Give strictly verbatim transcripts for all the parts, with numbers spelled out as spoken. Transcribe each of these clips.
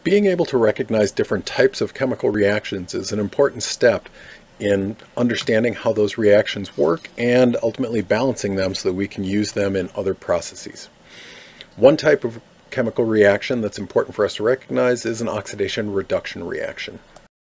Being able to recognize different types of chemical reactions is an important step in understanding how those reactions work and ultimately balancing them so that we can use them in other processes. One type of chemical reaction that's important for us to recognize is an oxidation-reduction reaction.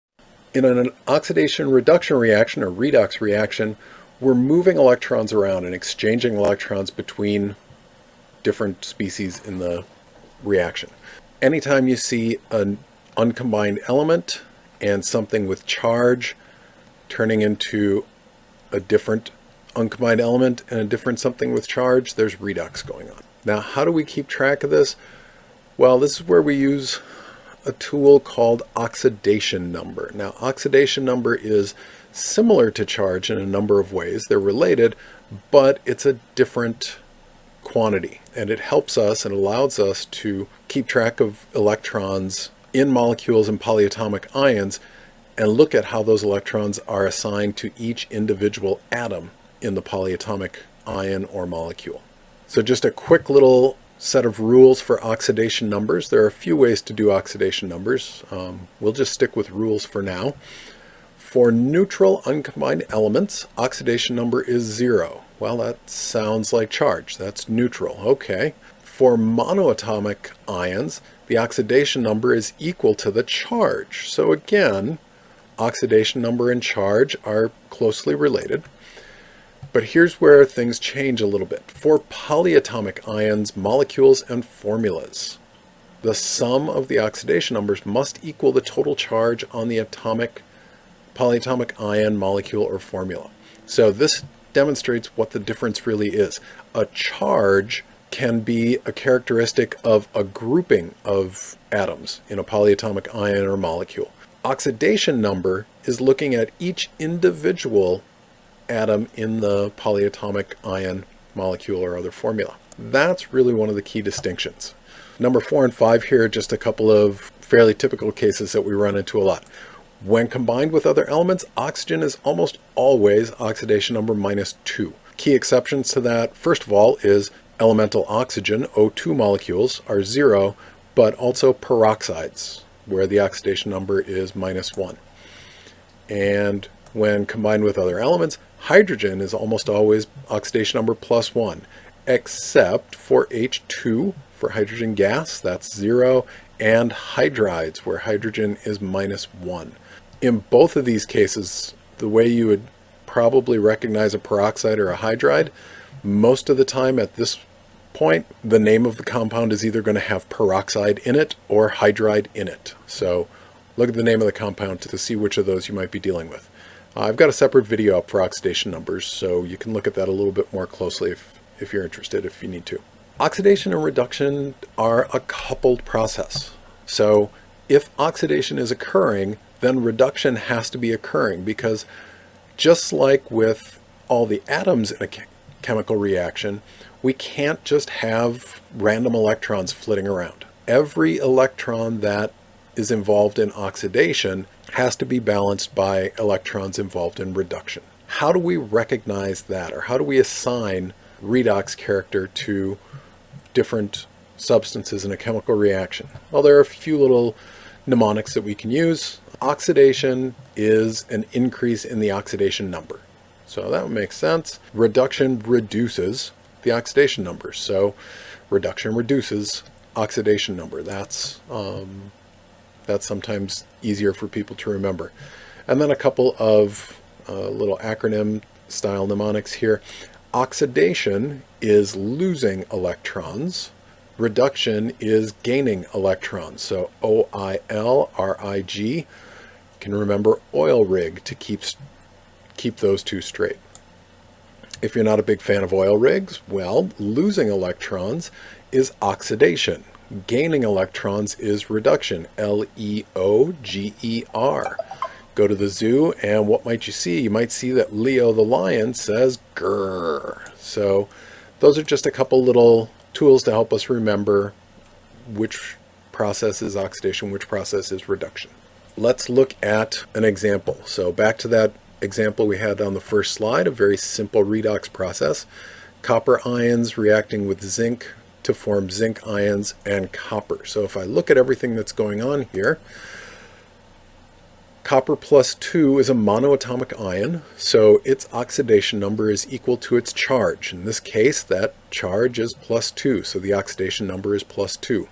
In an oxidation-reduction reaction, or redox reaction, we're moving electrons around and exchanging electrons between different species in the reaction. Anytime you see an uncombined element and something with charge turning into a different uncombined element and a different something with charge, there's redox going on. Now, how do we keep track of this? Well, this is where we use a tool called oxidation number. Now, oxidation number is similar to charge in a number of ways. They're related, but it's a different quantity, and it helps us and allows us to keep track of electrons in molecules and polyatomic ions and look at how those electrons are assigned to each individual atom in the polyatomic ion or molecule. So just a quick little set of rules for oxidation numbers. There are a few ways to do oxidation numbers. Um, we'll just stick with rules for now. For neutral uncombined elements, oxidation number is zero. Well, that sounds like charge. That's neutral. Okay. For monoatomic ions, the oxidation number is equal to the charge. So again, oxidation number and charge are closely related. But here's where things change a little bit. For polyatomic ions, molecules, and formulas, the sum of the oxidation numbers must equal the total charge on the atomic, polyatomic ion, molecule, or formula. So this demonstrates what the difference really is. A charge can be a characteristic of a grouping of atoms in a polyatomic ion or molecule. Oxidation number is looking at each individual atom in the polyatomic ion, molecule, or other formula. That's really one of the key distinctions. Number four and five here are just a couple of fairly typical cases that we run into a lot. When combined with other elements, oxygen is almost always oxidation number minus two. Key exceptions to that, first of all, is elemental oxygen, O two molecules, are zero, but also peroxides, where the oxidation number is minus one. And when combined with other elements, hydrogen is almost always oxidation number plus one, except for H two, for hydrogen gas, that's zero, and hydrides, where hydrogen is minus one. In both of these cases, the way you would probably recognize a peroxide or a hydride, most of the time at this point, the name of the compound is either going to have peroxide in it or hydride in it. So look at the name of the compound to see which of those you might be dealing with. Uh, I've got a separate video up for oxidation numbers, so you can look at that a little bit more closely if, if you're interested, if you need to. Oxidation and reduction are a coupled process. So if oxidation is occurring, then reduction has to be occurring, because just like with all the atoms in a chemical reaction, we can't just have random electrons flitting around. Every electron that is involved in oxidation has to be balanced by electrons involved in reduction. How do we recognize that, or how do we assign redox character to different substances in a chemical reaction? Well, there are a few little mnemonics that we can use. Oxidation is an increase in the oxidation number. So that would make sense. Reduction reduces the oxidation number. So reduction reduces oxidation number. That's, um, that's sometimes easier for people to remember. And then a couple of uh, little acronym style mnemonics here. Oxidation is losing electrons. Reduction is gaining electrons. So O I L, R I G. You can remember oil rig to keep, keep those two straight. If you're not a big fan of oil rigs, well, losing electrons is oxidation. Gaining electrons is reduction, L E O G E R. Go to the zoo, and what might you see? You might see that Leo the lion says grrr. So those are just a couple little tools to help us remember which process is oxidation, which process is reduction. Let's look at an example. So back to that example we had on the first slide, a very simple redox process. Copper ions reacting with zinc to form zinc ions and copper. So if I look at everything that's going on here, copper plus two is a monoatomic ion, so its oxidation number is equal to its charge. In this case, that charge is plus two, so the oxidation number is plus two.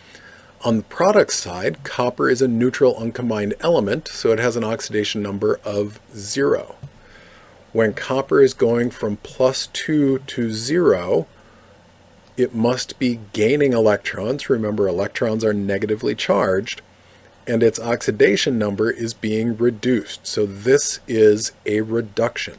On the product side, copper is a neutral uncombined element, so it has an oxidation number of zero. When copper is going from plus two to zero, it must be gaining electrons. Remember, electrons are negatively charged, and its oxidation number is being reduced. So this is a reduction.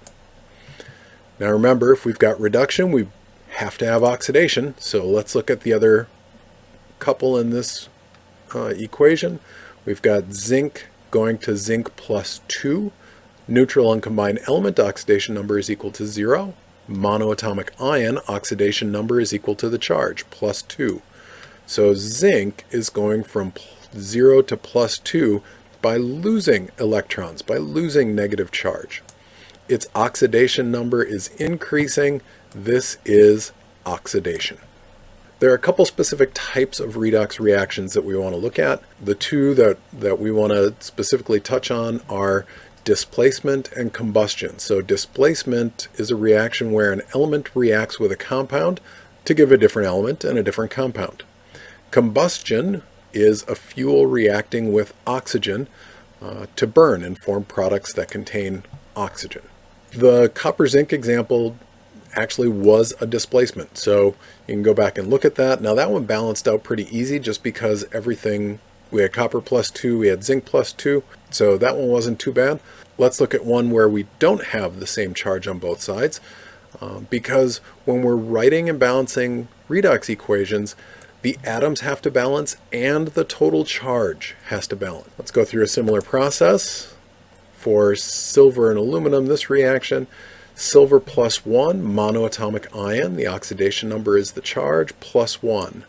Now remember, if we've got reduction, we have to have oxidation. So let's look at the other couple in this uh, equation. We've got zinc going to zinc plus two. Neutral uncombined element, oxidation number is equal to zero. Monoatomic ion, oxidation number is equal to the charge, plus two. So zinc is going from zero to plus two by losing electrons, by losing negative charge. Its oxidation number is increasing. This is oxidation. There are a couple specific types of redox reactions that we want to look at. The two that, that we want to specifically touch on are displacement and combustion. So displacement is a reaction where an element reacts with a compound to give a different element and a different compound. Combustion is a fuel reacting with oxygen uh, to burn and form products that contain oxygen. The copper zinc example actually was a displacement, so you can go back and look at that. Now that one balanced out pretty easy just because everything, we had copper plus two, we had zinc plus two, so that one wasn't too bad. Let's look at one where we don't have the same charge on both sides, uh, because when we're writing and balancing redox equations, the atoms have to balance and the total charge has to balance. Let's go through a similar process. For silver and aluminum, this reaction, silver plus one, monoatomic ion, the oxidation number is the charge, plus one.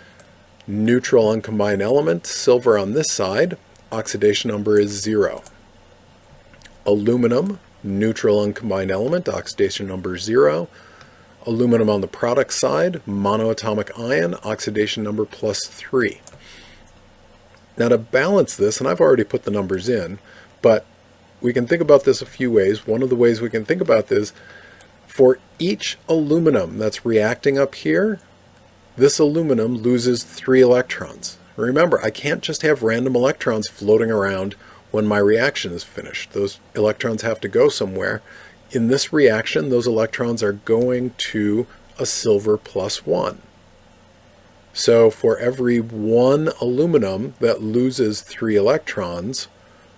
Neutral uncombined element, silver on this side, oxidation number is zero. Aluminum, neutral uncombined element, oxidation number zero. Aluminum on the product side, monoatomic ion, oxidation number plus three. Now to balance this, and I've already put the numbers in, but we can think about this a few ways. One of the ways we can think about this, for each aluminum that's reacting up here, this aluminum loses three electrons. Remember, I can't just have random electrons floating around when my reaction is finished. Those electrons have to go somewhere. In this reaction, those electrons are going to a silver plus one. So for every one aluminum that loses three electrons,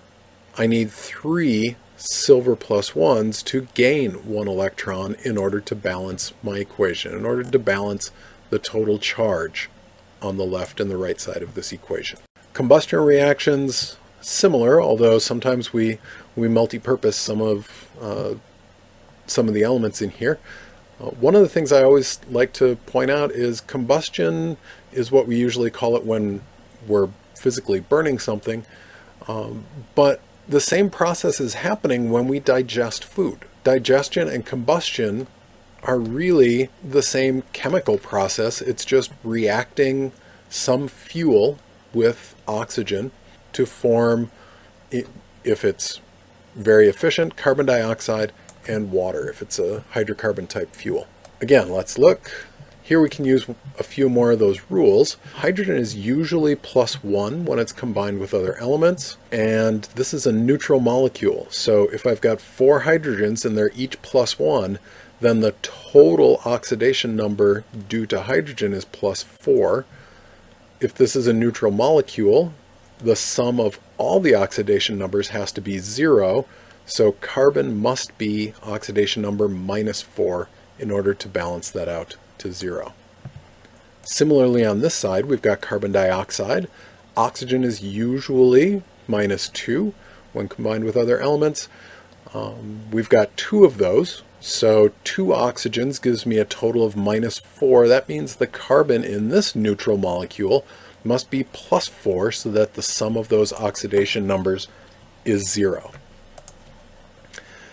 I need three silver plus ones to gain one electron in order to balance my equation, in order to balance the total charge on the left and the right side of this equation. Combustion reactions, similar, although sometimes we, we multi-purpose some of, uh, some of the elements in here. Uh, one of the things I always like to point out is combustion is what we usually call it when we're physically burning something, um, but the same process is happening when we digest food. Digestion and combustion are really the same chemical process. It's just reacting some fuel with oxygen to form, if it's very efficient, carbon dioxide and water, if it's a hydrocarbon type fuel. Again, let's look. Here we can use a few more of those rules. Hydrogen is usually plus one when it's combined with other elements, and this is a neutral molecule. So if I've got four hydrogens and they're each plus one, then the total oxidation number due to hydrogen is plus four. If this is a neutral molecule, the sum of all the oxidation numbers has to be zero, so carbon must be oxidation number minus four in order to balance that out to zero. Similarly on this side, we've got carbon dioxide. Oxygen is usually minus two when combined with other elements. Um, we've got two of those, so two oxygens gives me a total of minus four. That means the carbon in this neutral molecule must be plus four so that the sum of those oxidation numbers is zero.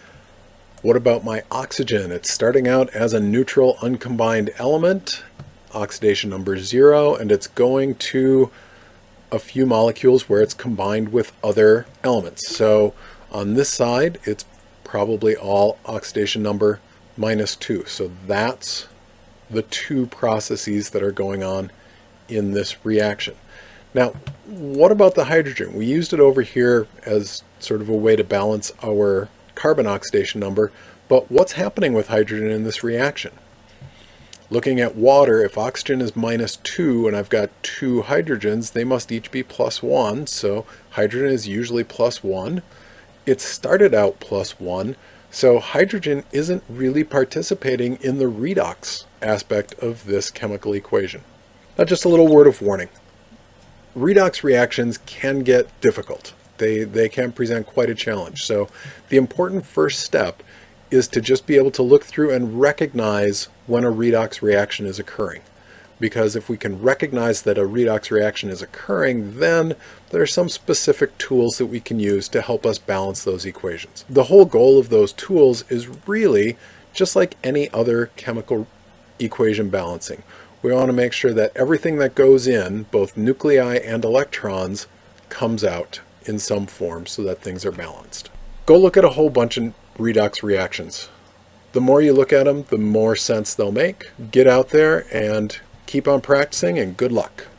What about my oxygen? It's starting out as a neutral uncombined element. oxidation number zero, and it's going to a few molecules where it's combined with other elements. So on this side, it's probably all oxidation number minus two. So that's the two processes that are going on in this reaction. Now, what about the hydrogen? We used it over here as sort of a way to balance our carbon oxidation number, but what's happening with hydrogen in this reaction? Looking at water, if oxygen is minus two and I've got two hydrogens, they must each be plus one, so hydrogen is usually plus one. It started out plus one, so hydrogen isn't really participating in the redox aspect of this chemical equation. Now, just a little word of warning. Redox reactions can get difficult. They, they can present quite a challenge. So the important first step is to just be able to look through and recognize when a redox reaction is occurring. Because if we can recognize that a redox reaction is occurring, then there are some specific tools that we can use to help us balance those equations. The whole goal of those tools is really just like any other chemical equation balancing. We want to make sure that everything that goes in, both nuclei and electrons, comes out in some form so that things are balanced. Go look at a whole bunch of redox reactions. The more you look at them, the more sense they'll make. Get out there and keep on practicing, and good luck.